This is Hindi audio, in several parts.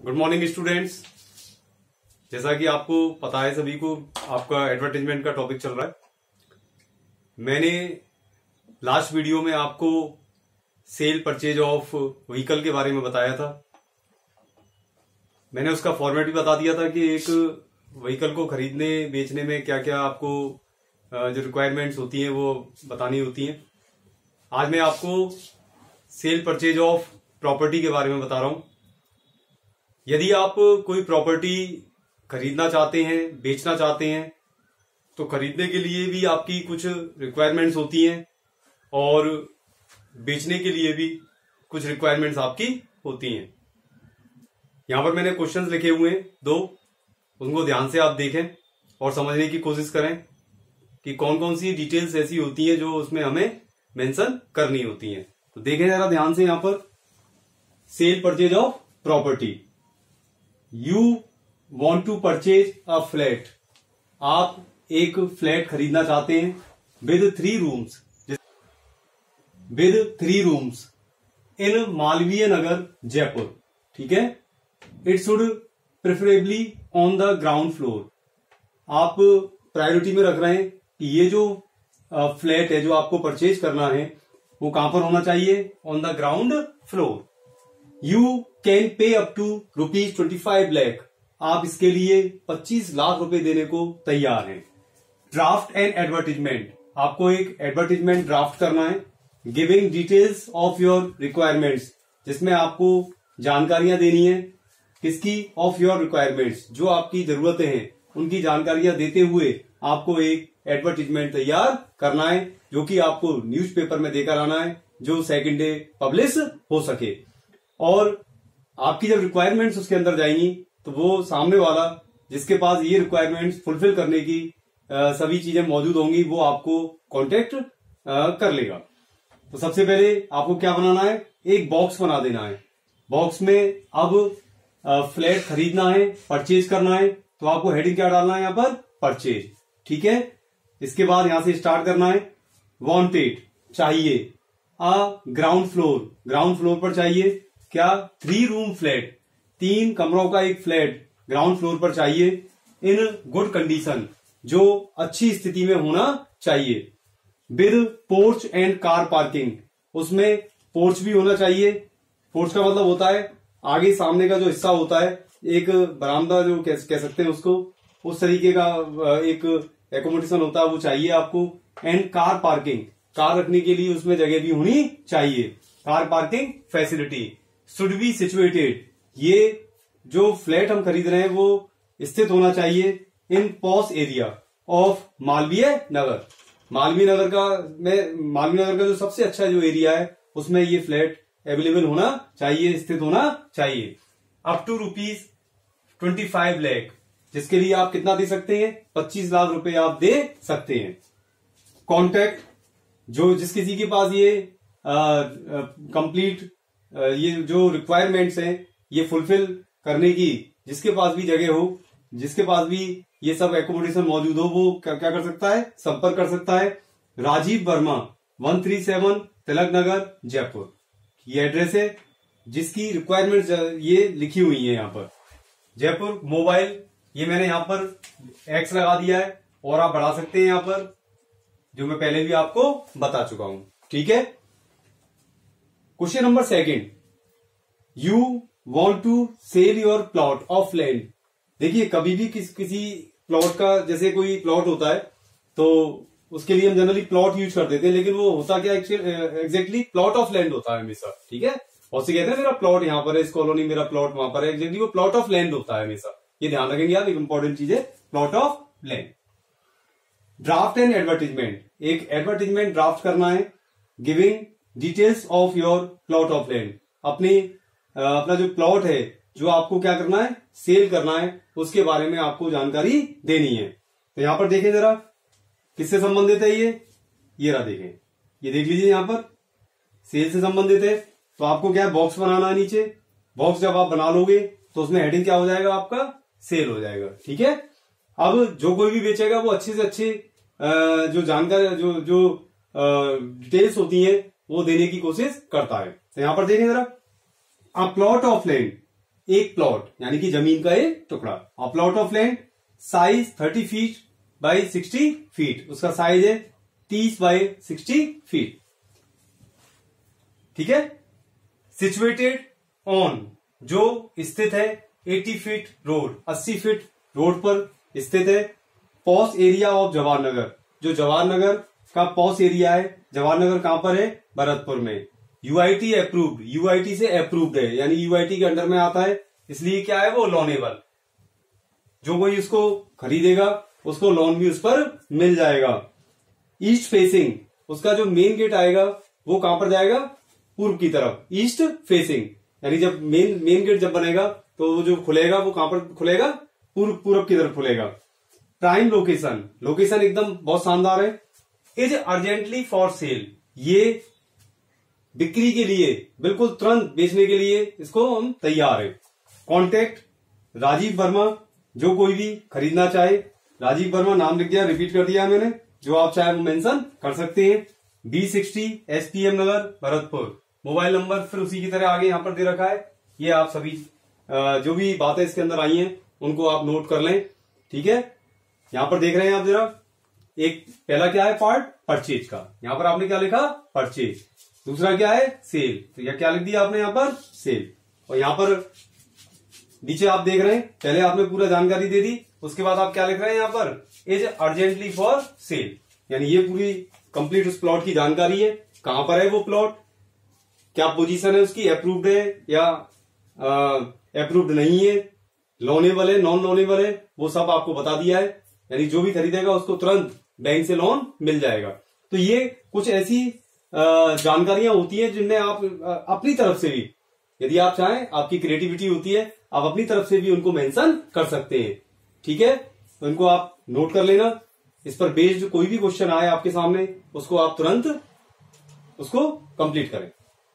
Good morning students. जैसा कि आपको पता है सभी को, आपका एडवर्टाइजमेंट का टॉपिक चल रहा है। मैंने लास्ट वीडियो में आपको सेल परचेज ऑफ व्हीकल के बारे में बताया था। मैंने उसका फॉर्मेट भी बता दिया था कि एक व्हीकल को खरीदने बेचने में क्या क्या आपको जो रिक्वायरमेंट्स होती हैं वो बतानी होती हैं। आज मैं आपको सेल परचेज ऑफ प्रॉपर्टी के बारे में बता रहा हूं। यदि आप कोई प्रॉपर्टी खरीदना चाहते हैं, बेचना चाहते हैं, तो खरीदने के लिए भी आपकी कुछ रिक्वायरमेंट्स होती हैं और बेचने के लिए भी कुछ रिक्वायरमेंट्स आपकी होती हैं। यहां पर मैंने क्वेश्चंस लिखे हुए हैं दो, उनको ध्यान से आप देखें और समझने की कोशिश करें कि कौन कौन सी डिटेल्स ऐसी होती हैं जो उसमें हमें मेंशन करनी होती हैं। तो देखें जरा ध्यान से। यहां पर sale purchase of property, you want to purchase a flat. आप एक फ्लैट खरीदना चाहते हैं with 3 rooms in Malviya Nagar Jaipur. ठीक है, it should preferably on the ground floor. आप प्रायोरिटी में रख रहे हैं कि ये जो फ्लैट है जो आपको परचेज करना है वो कहां पर होना चाहिए? On the ground floor. You can pay up to ₹25 lakh. आप इसके लिए 25 लाख रुपए देने को तैयार हैं। ड्राफ्ट एंड एडवर्टीजमेंट, आपको एक एडवर्टीजमेंट ड्राफ्ट करना है giving details of your requirements, जिसमें आपको जानकारियां देनी है किसकी? ऑफ योर रिक्वायरमेंट्स, जो आपकी जरूरतें हैं उनकी जानकारियां देते हुए आपको एक एडवर्टीजमेंट तैयार करना है जो कि आपको न्यूज़पेपर में देकर आना है, जो सेकंड डे पब्लिश हो सके। और आपकी जब रिक्वायरमेंट्स उसके अंदर जाएंगी तो वो सामने वाला जिसके पास ये रिक्वायरमेंट्स फुलफिल करने की सभी चीजें मौजूद होंगी वो आपको कांटेक्ट कर लेगा। तो सबसे पहले आपको क्या बनाना है? एक बॉक्स बना देना है। बॉक्स में अब फ्लैट खरीदना है, परचेज करना है, तो आपको हेडिंग क्या डालना है? यहां पर परचेज। ठीक है, इसके बाद यहां से स्टार्ट करना है। वांटेड, चाहिए। ग्राउंड फ्लोर पर चाहिए क्या? 3 रूम फ्लैट, 3 कमरों का एक फ्लैट ग्राउंड फ्लोर पर चाहिए। इन गुड कंडीशन, जो अच्छी स्थिति में होना चाहिए। With porch and car parking, उसमें पोर्च भी होना चाहिए। पोर्च का मतलब होता है आगे सामने का जो हिस्सा होता है, एक बरामदा जो कह सकते हैं उसको, उस तरीके का एक एकोमोडेशन होता है, वो चाहिए आपको। एंड कार पार्किंग, कार रखने के लिए उसमें जगह भी होनी चाहिए। Car parking facility should be situated, ये जो फ्लैट हम खरीद रहे हैं वो स्थित होना चाहिए in posh area of Malviya Nagar. Malviya Nagar का जो सबसे अच्छा जो एरिया है उसमें ये फ्लैट अवेलेबल होना चाहिए, स्थित होना चाहिए। अप टू ₹25 लाख, जिसके लिए आप कितना दे सकते हैं? 25 लाख रुपए आप दे सकते हैं। कॉन्टैक्ट, जो जिस किसी के पास ये कंप्लीट ये जो रिक्वायरमेंट्स हैं ये फुलफिल करने की, जिसके पास भी जगह हो, जिसके पास भी ये सब एकोमोडेशन मौजूद हो, वो क्या कर सकता है? संपर्क कर सकता है। राजीव वर्मा, 137 तिलक नगर जयपुर, ये एड्रेस है जिसकी रिक्वायरमेंट्स ये लिखी हुई है यहाँ पर। जयपुर मोबाइल, ये मैंने यहाँ पर X लगा दिया है और आप बढ़ा सकते हैं यहाँ पर, जो मैं पहले भी आपको बता चुका हूं। ठीक है, question number 2, you want to sell your plot of land. देखिए, कभी भी किसी प्लॉट का, जैसे कोई प्लॉट होता है तो उसके लिए हम जनरली प्लॉट यूज कर देते हैं, लेकिन वो होता क्या एग्जैक्टली प्लॉट ऑफ लैंड होता है हमेशा। ठीक है, और से कहते हैं मेरा प्लॉट यहाँ पर है, इस कॉलोनी मेरा प्लॉट वहां पर है, एग्जैक्टली वो प्लॉट ऑफ लैंड होता है हमेशा। ये ध्यान रखेंगे आप, एक इंपॉर्टेंट चीज है, plot of land. Draft and advertisement, एक एडवर्टीजमेंट ड्राफ्ट करना है giving details of your plot of land. अपना जो प्लॉट है जो आपको क्या करना है? सेल करना है, उसके बारे में आपको जानकारी देनी है। तो यहां पर देखें जरा, किससे संबंधित है ये रहा, देखें, ये देख लीजिए, यहां पर सेल से संबंधित है। तो आपको क्या है? बॉक्स बनाना है नीचे। बॉक्स जब आप बना लोगे तो उसमें हेडिंग क्या हो जाएगा? आपका सेल हो जाएगा। ठीक है, अब जो कोई भी बेचेगा वो अच्छे से अच्छे जो जानकारी जो डिटेल्स होती हैं वो देने की कोशिश करता है। तो यहां पर देखें जरा, अ प्लॉट ऑफ लैंड एक प्लॉट यानी कि जमीन का एक टुकड़ा। A plot of land size 30 feet by 60 feet, उसका साइज है 30 बाई 60 फीट। ठीक है। सिचुएटेड ऑन, जो स्थित है 80 फीट रोड, 80 फीट रोड पर स्थित है। Posh area of Jawahar Nagar, जो जवाहर नगर का पॉस एरिया है। जवाहर नगर कहां पर है? भरतपुर में। यूआईटी अप्रूव्ड, यूआईटी से अप्रूव्ड है यानी यूआईटी के अंडर में आता है, इसलिए क्या है वो लोनेबल। जो कोई उसको खरीदेगा उसको लोन भी उस पर मिल जाएगा। ईस्ट फेसिंग, उसका जो मेन गेट आएगा वो कहां पर जाएगा? पूर्व की तरफ, ईस्ट फेसिंग। यानी जब मेन गेट जब बनेगा तो वो जो खुलेगा वो कहां पर खुलेगा? पूर्व की तरफ खुलेगा। प्राइम लोकेशन, लोकेशन एकदम बहुत शानदार है। इज अर्जेंटली फॉर सेल, ये बिक्री के लिए, बिल्कुल तुरंत बेचने के लिए इसको हम तैयार है। कॉन्टेक्ट राजीव वर्मा, जो कोई भी खरीदना चाहे, राजीव वर्मा नाम लिख दिया, रिपीट कर दिया मैंने, जो आप चाहे वो मेंशन कर सकते हैं। B60 SPM Nagar Bharatpur. Mobile number फिर उसी की तरह आगे यहां पर दे रखा है। ये आप सभी जो भी बातें इसके अंदर आई हैं उनको आप नोट कर लें। ठीक है। यहां पर देख रहे हैं आप जरा, एक पहला क्या है पार्ट? परचेज का। यहां पर आपने क्या लिखा? परचेज। दूसरा क्या है? सेल। तो यह क्या लिख दिया आपने यहां पर? सेल। और यहां पर नीचे आप देख रहे हैं, पहले आपने पूरा जानकारी दे दी, उसके बाद आप क्या लिख रहे हैं यहां पर? इज अर्जेंटली फॉर सेल, यानी ये पूरी कंप्लीट उस प्लॉट की जानकारी है। कहां पर है वो प्लॉट, क्या पोजीशन है उसकी, अप्रूव्ड है या अप्रूव्ड नहीं है, लोनेबल है नॉन लोनेबल है, वो सब आपको बता दिया है। यानी जो भी खरीदेगा उसको तुरंत बैंक से लोन मिल जाएगा। तो ये कुछ ऐसी जानकारियां होती है जिनमें आप अपनी तरफ से भी, यदि आप चाहें, आपकी क्रिएटिविटी होती है, आप अपनी तरफ से भी उनको मेंशन कर सकते हैं। ठीक है। तो इनको आप नोट कर लेना। इस पर बेस्ड कोई भी क्वेश्चन आए आपके सामने, उसको आप तुरंत उसको कंप्लीट करें।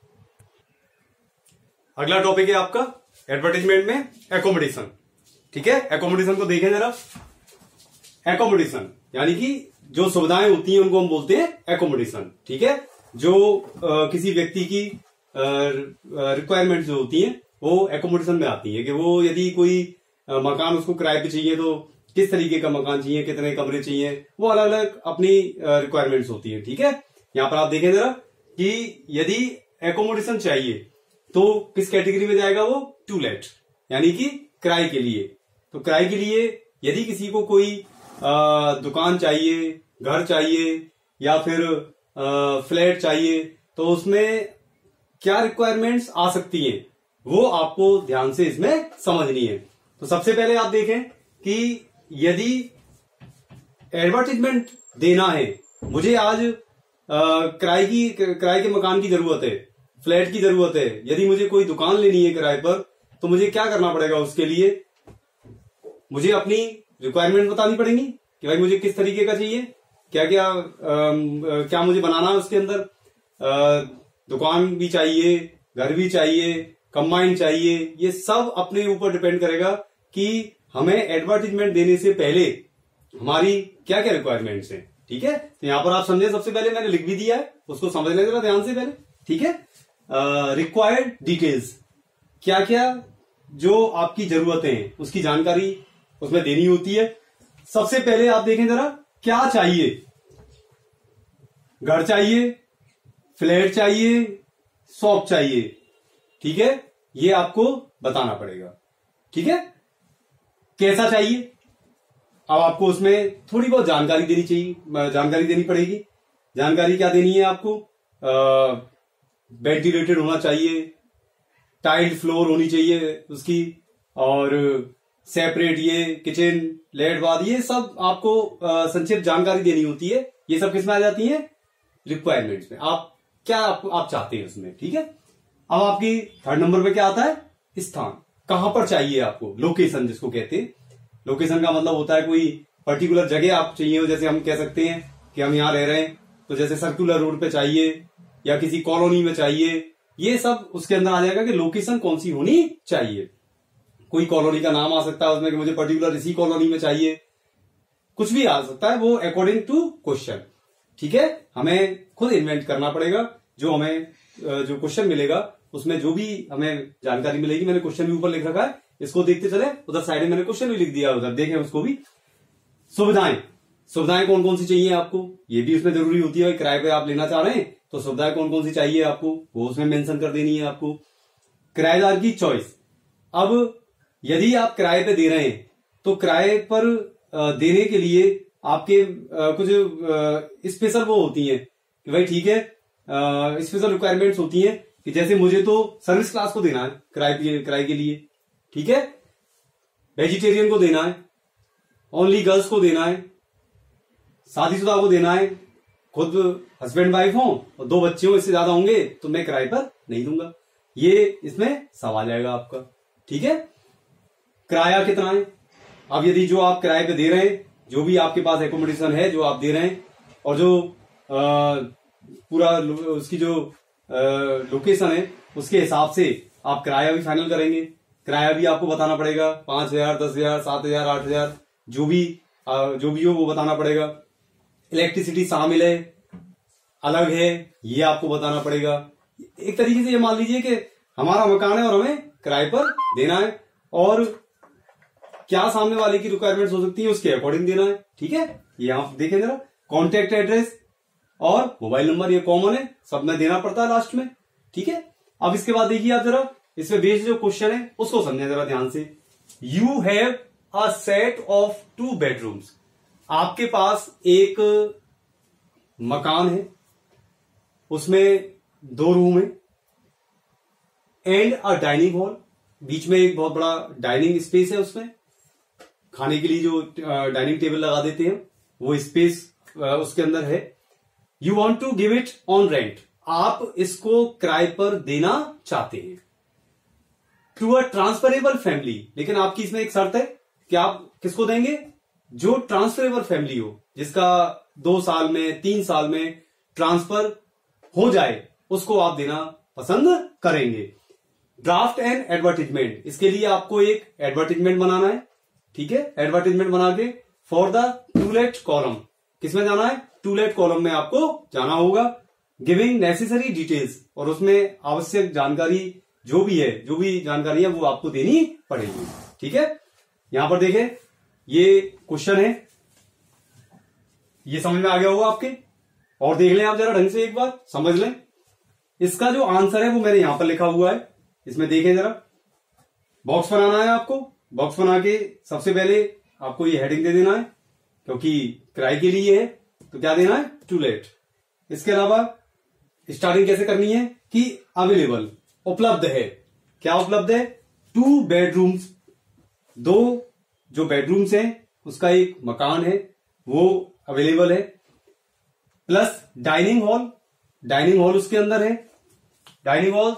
अगला टॉपिक है आपका एडवर्टाइजमेंट में एकोमोडेशन। ठीक है। एकोमोडेशन को देखें जरा। एकोमोडेशन यानी कि जो सुविधाएं होती हैं उनको हम बोलते हैं एकोमोडेशन। ठीक है। जो किसी व्यक्ति की रिक्वायरमेंट जो होती हैं वो एकोमोडेशन में आती है, कि वो यदि कोई मकान उसको किराए पे चाहिए तो किस तरीके का मकान चाहिए, कितने कमरे चाहिए, वो अलग अलग अपनी रिक्वायरमेंट्स होती है। ठीक है। यहां पर आप देखें जरा कि यदि एकोमोडेशन चाहिए तो किस कैटेगरी में जाएगा वो? टू लेट, यानी कि किराए के लिए। तो किराए के लिए यदि किसी को कोई दुकान चाहिए, घर चाहिए या फिर फ्लैट चाहिए, तो उसमें क्या रिक्वायरमेंट्स आ सकती हैं वो आपको ध्यान से इसमें समझनी है। तो सबसे पहले आप देखें कि यदि एडवर्टाइजमेंट देना है, मुझे आज किराए के मकान की जरूरत है, फ्लैट की जरूरत है, यदि मुझे कोई दुकान लेनी है किराए पर, तो मुझे क्या करना पड़ेगा? उसके लिए मुझे अपनी रिक्वायरमेंट बतानी पड़ेगी कि भाई मुझे किस तरीके का चाहिए, क्या क्या क्या मुझे बनाना है उसके अंदर। दुकान भी चाहिए, घर भी चाहिए, कंबाइंड चाहिए, ये सब अपने ऊपर डिपेंड करेगा कि हमें एडवर्टाइजमेंट देने से पहले हमारी क्या क्या रिक्वायरमेंट्स हैं। ठीक है। तो यहां पर आप समझे, सबसे पहले मैंने लिख भी दिया है, उसको समझ लें जरा ध्यान से पहले। ठीक है। रिक्वायर्ड डिटेल्स, क्या क्या जो आपकी जरूरतें हैं उसकी जानकारी उसमें देनी होती है। सबसे पहले आप देखें जरा, क्या चाहिए? घर चाहिए, फ्लैट चाहिए, शॉप चाहिए। ठीक है। ये आपको बताना पड़ेगा। ठीक है। कैसा चाहिए, अब आपको उसमें थोड़ी बहुत जानकारी देनी चाहिए, जानकारी देनी पड़ेगी। जानकारी क्या देनी है आपको? वेंटिलेटेड होना चाहिए, टाइल्ड फ्लोर होनी चाहिए उसकी, और सेपरेट ये किचन, लेट बाथ, ये सब आपको संक्षिप्त जानकारी देनी होती है। ये सब किसमें आ जाती है? रिक्वायरमेंट्स में। आप क्या आप चाहते हैं उसमें। ठीक है। अब आपकी थर्ड नंबर पे क्या आता है? स्थान, कहां पर चाहिए आपको, लोकेशन जिसको कहते हैं। लोकेशन का मतलब होता है कोई पर्टिकुलर जगह आप चाहिए हो, जैसे हम कह सकते हैं कि हम यहां रह रहे हैं तो जैसे सर्कुलर रोड पे चाहिए या किसी कॉलोनी में चाहिए, ये सब उसके अंदर आ जाएगा कि लोकेशन कौन सी होनी चाहिए। कोई कॉलोनी का नाम आ सकता है उसमें कि मुझे पर्टिकुलर इसी कॉलोनी में चाहिए, कुछ भी आ सकता है, वो अकॉर्डिंग टू क्वेश्चन। ठीक है। हमें खुद इन्वेंट करना पड़ेगा, जो हमें जो क्वेश्चन मिलेगा उसमें जो भी हमें जानकारी मिलेगी, मैंने क्वेश्चन भी ऊपर लिख रखा है, इसको देखते चले। उधर साइड में मैंने क्वेश्चन भी लिख दिया, उधर देखें उसको भी। सुविधाएं, सुविधाएं कौन कौन सी चाहिए आपको, ये भी उसमें जरूरी होती है। किराए पे आप लेना चाह रहे हैं तो सुविधाएं कौन कौन सी चाहिए आपको, वो उसमें मेंशन कर देनी है आपको। किराएदार की चॉइस, अब यदि आप किराए पे दे रहे हैं तो किराए पर देने के लिए आपके कुछ स्पेशल वो होती हैं कि भाई ठीक है, स्पेशल रिक्वायरमेंट्स होती हैं कि जैसे मुझे तो सर्विस क्लास को देना है किराए के लिए, ठीक है, वेजिटेरियन को देना है, ओनली गर्ल्स को देना है, शादीशुदा को देना है, खुद हस्बैंड वाइफ हो और 2 बच्चे हो, इससे ज्यादा होंगे तो मैं किराए पर नहीं दूंगा। ये इसमें सवाल आएगा आपका, ठीक है। किराया कितना है, अब यदि जो आप किराए पे दे रहे हैं, जो भी आपके पास एकोमोडेशन है जो आप दे रहे हैं, और जो पूरा उसकी जो लोकेशन है उसके हिसाब से आप किराया भी फाइनल करेंगे। किराया भी आपको बताना पड़ेगा, 5,000, 10,000, 7,000, 8,000, जो भी हो वो बताना पड़ेगा। इलेक्ट्रिसिटी शामिल है, अलग है, ये आपको बताना पड़ेगा। एक तरीके से ये मान लीजिए कि हमारा मकान है और हमें किराए पर देना है, और क्या सामने वाले की रिक्वायरमेंट्स हो सकती है उसके अकॉर्डिंग देना है, ठीक है। ये आप देखें जरा, कॉन्टेक्ट एड्रेस और मोबाइल नंबर ये कॉमन है, सब में देना पड़ता है लास्ट में, ठीक है। अब इसके बाद देखिए आप जरा इसमें बेस्ड जो क्वेश्चन है उसको समझें जरा ध्यान से। You have a set of 2 bedrooms, आपके पास एक मकान है, उसमें 2 रूम है, एंड अ डाइनिंग हॉल, बीच में एक बहुत बड़ा डाइनिंग स्पेस है, उसमें खाने के लिए जो डाइनिंग टेबल लगा देते हैं वो स्पेस उसके अंदर है। You want to give it on rent, आप इसको किराए पर देना चाहते हैं टू अ ट्रांसफरेबल फैमिली, लेकिन आपकी इसमें एक शर्त है कि आप किसको देंगे, जो ट्रांसफरेबल फैमिली हो, जिसका 2 साल में 3 साल में ट्रांसफर हो जाए, उसको आप देना पसंद करेंगे। ड्राफ्ट एंड एडवर्टीजमेंट, इसके लिए आपको एक एडवर्टीजमेंट बनाना है, ठीक है। एडवर्टीजमेंट बना के for the to let column, किसमें जाना है, टू लेट कॉलम में आपको जाना होगा। गिविंग नेसेसरी डिटेल्स, और उसमें आवश्यक जानकारी जो भी जानकारी है वो आपको देनी पड़ेगी, ठीक है। यहां पर देखें ये क्वेश्चन है, ये समझ में आ गया होगा आपके, और देख लें आप जरा ढंग से एक बार समझ लें। इसका जो आंसर है वो मैंने यहां पर लिखा हुआ है, इसमें देखें जरा। बॉक्स बनाना है आपको, बॉक्स बना के सबसे पहले आपको ये हेडिंग दे देना है, क्योंकि किराए के लिए है तो क्या देना है, टू लेट। इसके अलावा स्टार्टिंग कैसे करनी है कि अवेलेबल, उपलब्ध है, क्या उपलब्ध है, 2 बेडरूम्स, 2 जो बेडरूम्स हैं उसका एक मकान है वो अवेलेबल है, plus dining hall, dining hall उसके अंदर है, dining hall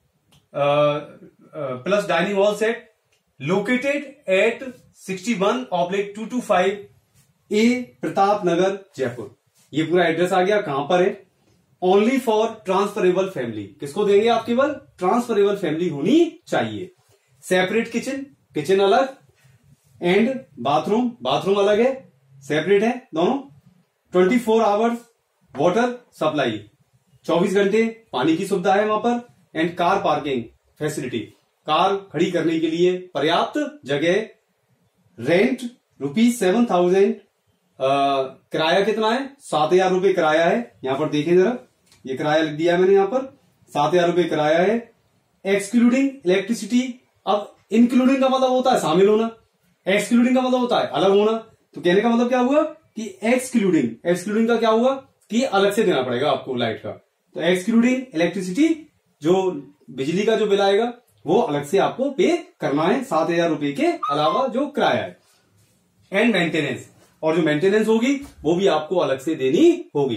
plus dining hall set located at 61/225 A Pratap Nagar Jaipur. ये पूरा एड्रेस आ गया, कहां पर है। ओनली फॉर ट्रांसफरेबल फैमिली, किसको देंगे आप, केवल ट्रांसफरेबल फैमिली होनी चाहिए। सेपरेट किचन, किचन अलग, एंड बाथरूम, बाथरूम अलग है, सेपरेट है दोनों। 24 आवर्स वाटर सप्लाई, 24 घंटे पानी की सुविधा है वहां पर। And car parking facility, car खड़ी करने के लिए पर्याप्त जगह। रेंट ₹7,000, किराया कितना है, 7,000 रुपए किराया है। यहां पर देखें जरा, ये किराया लिख दिया मैंने यहां पर, 7,000 रुपए किराया है। एक्सक्लूडिंग इलेक्ट्रिसिटी, अब इंक्लूडिंग का मतलब होता है शामिल होना, एक्सक्लूडिंग का मतलब होता है अलग होना। तो कहने का मतलब क्या हुआ कि एक्सक्लूडिंग, एक्सक्लूडिंग का क्या हुआ कि अलग से देना पड़ेगा आपको लाइट का। तो एक्सक्लूडिंग इलेक्ट्रिसिटी, जो बिजली का जो बिल आएगा वो अलग से आपको पे करना है, 7,000 रुपए के अलावा जो किराया है। एंड मेंटेनेंस, और जो मेंटेनेंस होगी वो भी आपको अलग से देनी होगी।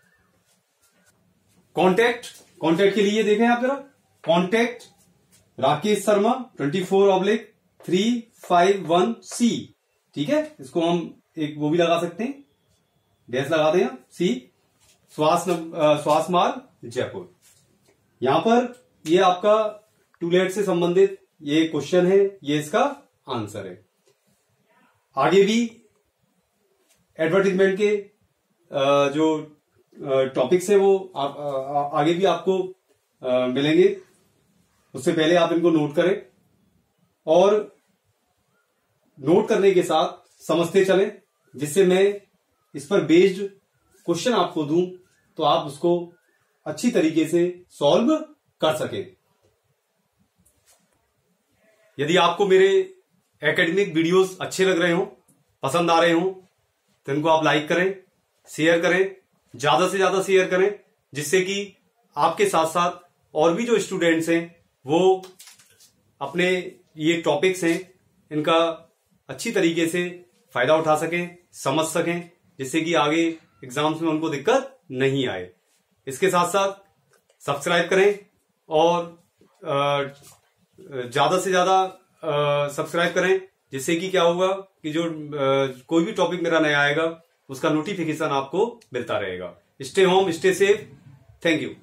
कॉन्टैक्ट, कॉन्टैक्ट के लिए देखें आप जरा, कॉन्टैक्ट राकेश शर्मा 24/351C, ठीक है। इसको हम एक वो भी लगा सकते हैं, डैश लगा दें सी, स्वासमाल जयपुर। यहां पर ये आपका टू लेट से संबंधित ये क्वेश्चन है, ये इसका आंसर है। आगे भी एडवर्टीजमेंट के जो टॉपिक्स है वो आगे भी आपको मिलेंगे। उससे पहले आप इनको नोट करें और नोट करने के साथ समझते चलें, जिससे मैं इस पर बेस्ड क्वेश्चन आपको दूं तो आप उसको अच्छी तरीके से सॉल्व कर सकें। यदि आपको मेरे एकेडमिक वीडियोस अच्छे लग रहे हो, पसंद आ रहे हो, तो इनको आप लाइक करें, शेयर करें, ज्यादा से ज्यादा शेयर करें, जिससे कि आपके साथ साथ और भी जो स्टूडेंट्स हैं वो अपने ये टॉपिक्स हैं इनका अच्छी तरीके से फायदा उठा सकें, समझ सकें, जिससे कि आगे एग्जाम्स में उनको दिक्कत नहीं आए। इसके साथ साथ सब्सक्राइब करें और ज्यादा से ज्यादा सब्सक्राइब करें, जिससे कि क्या होगा कि जो कोई भी टॉपिक मेरा नया आएगा उसका नोटिफिकेशन आपको मिलता रहेगा। Stay home, stay safe. Thank you.